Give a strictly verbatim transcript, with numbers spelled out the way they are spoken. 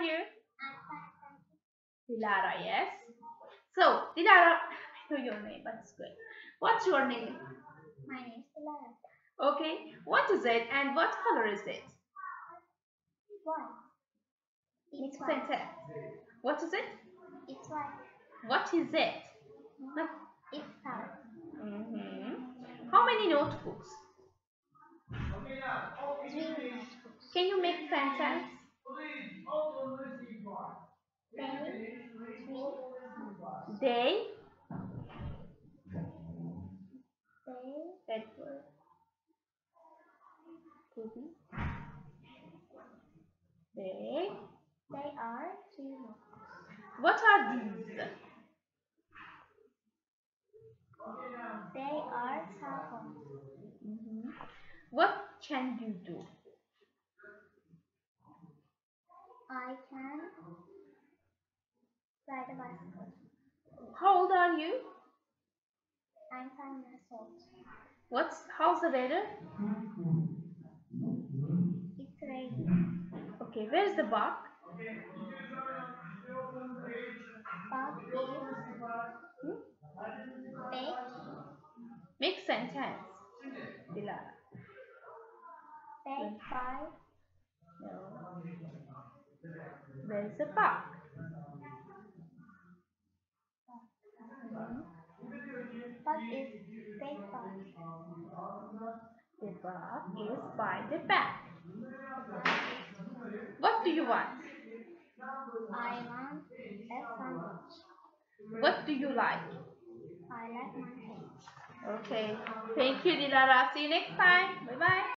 you? Dilara, yes. So, Dilara, I know your name, but it's good. What's your name? My name is Dilara. Okay, what is it and what color is it? White. Make It's white. sentence. What is it? It's white. What is it? It's white. Mm-hmm. How many notebooks? Three notebooks. Can you make sentence? They, three, They. they, That word. They. they are three notebooks. What are these? They are cell phones. Mm-hmm. What can you do? I can ride a bicycle. How old are you? I'm five years old. What's how's the weather? It's raining. Okay, where's the bug? Bug is Hmm? big. Make sentence. Dilara. Big by. No. Where's the bug? Bug is big bug. The bug is by the back. The bug is. What do you want? I want a sandwich. What do you like? I like my hair. Okay. Thank you, Dilara. See you next time. Bye bye.